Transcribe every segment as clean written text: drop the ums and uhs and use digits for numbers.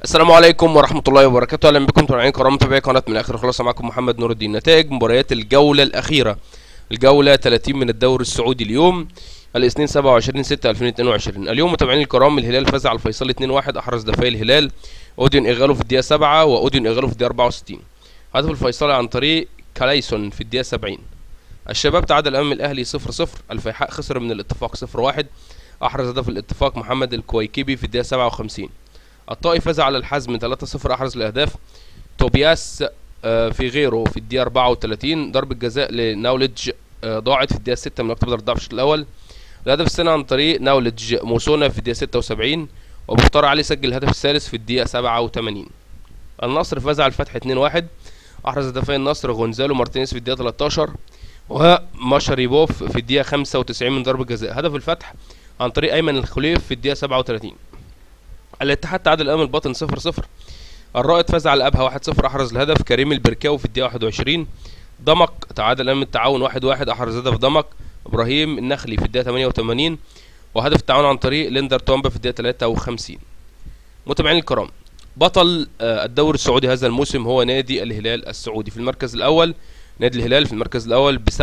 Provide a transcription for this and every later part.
السلام عليكم ورحمة الله وبركاته. أهلا بكم متابعين كرام متابعي قناة من الآخر خلاصة. معكم محمد نور الدين. نتائج مباريات الجولة الأخيرة، الجولة 30 من الدوري السعودي اليوم الاثنين 27/6/2022. اليوم متابعين الكرام الهلال فاز على الفيصلي 2-1. أحرز دفاعي الهلال أودين إغالو في الدقيقة 7 وأودين إغالو في الدقيقة 64. هدف الفيصلي عن طريق كالايسون في الدقيقة 70. الشباب تعادل أمام الأهلي 0-0. الفيحاء خسر من الاتفاق 0-1. أحرز هدف الاتفاق محمد الكويكبي في الدقيقة 57. الطائي فاز على الحزم 3-0. أحرز الأهداف توبياس في غيره في الدقيقة 34. ضربة جزاء لناولج ضاعت في الدقيقة 6 من وقت بدل الضعف الشوط الأول. الهدف الثاني عن طريق ناولج موسونا في الدقيقة 76. ومختار علي سجل الهدف الثالث في الدقيقة 87. النصر فاز على الفتح 2-1. أحرز هدفي النصر غونزالو مارتينيز في الدقيقة 13 وماشاريبوف في الدقيقة 95 من ضربة جزاء. هدف الفتح عن طريق أيمن الخليف في الدقيقة 37. الاتحاد تعادل امام الباطن 0-0. الرائد فاز على الابها 1-0. احرز الهدف كريم البركاوي في الدقيقه 21. ضمك تعادل امام التعاون 1-1. احرز هدف ضمك ابراهيم النخلي في الدقيقه 88. وهدف التعاون عن طريق ليندر تومبا في الدقيقه 53. متابعين الكرام، بطل الدوري السعودي هذا الموسم هو نادي الهلال السعودي. في المركز الاول نادي الهلال في المركز الاول ب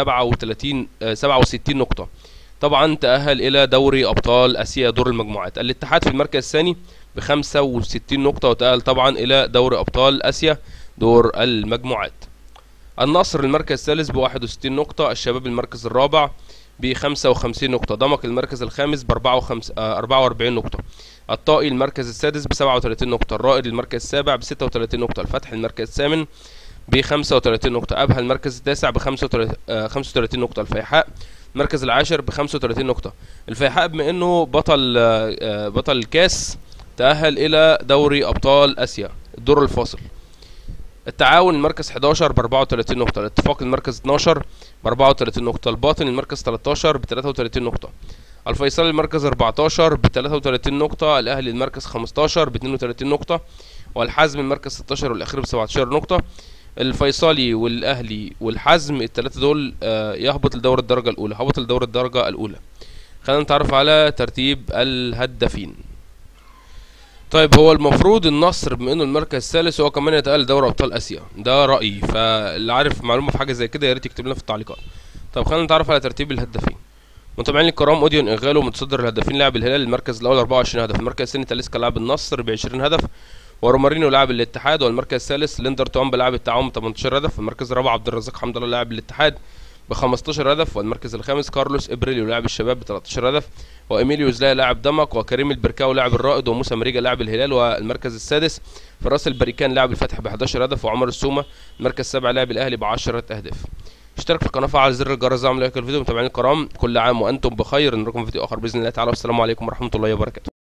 67 نقطه. طبعا تأهل إلى دوري أبطال آسيا دور المجموعات. الاتحاد في المركز الثاني ب 65 نقطة وتأهل طبعا إلى دوري أبطال آسيا دور المجموعات. النصر المركز الثالث ب 61 نقطة. الشباب المركز الرابع ب 55 نقطة. ضمك المركز الخامس ب 44 نقطة. الطائي المركز السادس ب 37 نقطة. الرائد المركز السابع ب 36 نقطة. الفتح المركز الثامن ب 35 نقطة. أبها المركز التاسع ب 35 نقطة. الفيحاء المركز العاشر ب 35 نقطة. الفيحاء بما انه بطل الكاس تأهل الى دوري ابطال اسيا الدور الفاصل. التعاون المركز 11 ب 34 نقطة. الاتفاق المركز 12 ب 34 نقطة. الباطن المركز 13 ب 33 نقطة. الفيصلي المركز 14 ب 33 نقطة. الاهلي المركز 15 ب 32 نقطة. والحزم المركز 16 والاخير ب 17 نقطة. الفيصلي والاهلي والحزم الثلاثه دول يهبط لدور الدرجه الاولى، هبط لدور الدرجه الاولى. خلينا نتعرف على ترتيب الهدافين. طيب، هو المفروض النصر بما انه المركز الثالث هو كمان يتأهل لدوري ابطال اسيا، ده رايي، فاللي عارف معلومه في حاجه زي كده يا ريت يكتب لنا في التعليقات. طب خلينا نتعرف على ترتيب الهدافين. متابعين الكرام، اوديون اغالو متصدر الهدافين لاعب الهلال المركز الاول 24 هدف. المركز الثاني تاليسكا لاعب النصر ب 20 هدف. ورومارينو لاعب الاتحاد. والمركز الثالث ليندر تومبا لاعب التعاون ب 18 هدف. المركز الرابع عبد الرزاق حمد الله لاعب الاتحاد ب 15 هدف. والمركز الخامس كارلوس ابريليو لاعب الشباب ب 13 هدف. وايميليو زلايا لاعب دمك. وكريم البركاوي لاعب الرائد. وموسى مريجا لاعب الهلال. والمركز السادس فراس البريكان لاعب الفتح ب 11 هدف. وعمر السومه المركز السابع لاعب الاهلي ب 10 اهداف. اشترك في القناه، فعل زر الجرس، اعمل لايك الفيديو. متابعين الكرام، كل عام وانتم بخير. نراكم في فيديو اخر باذن الله تعالى، والسلام عليكم ورحمه الله وبركاته.